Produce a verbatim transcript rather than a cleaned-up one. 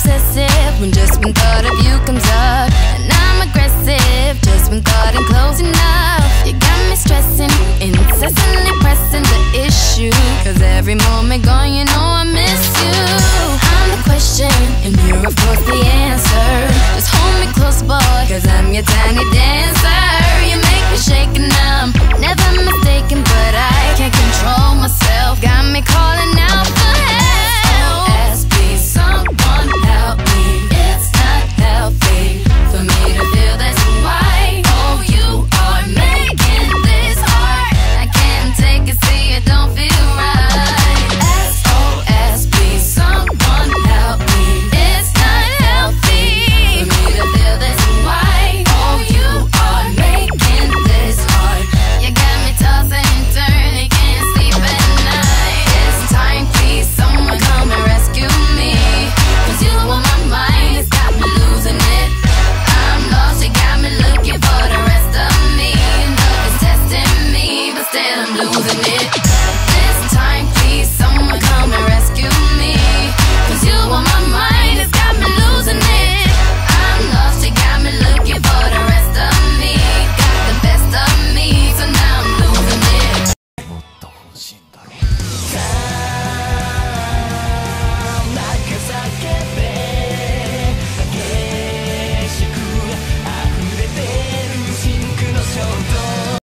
obsessive when just one thought of you comes up. And I'm aggressive just when thought I'm close enough. You got me stressing, incessantly pressing the issue. Cause every moment gone, you know I miss you. I'm the question, and you're of course the answer. Just hold me close, boy, cause I'm your tiny dancer.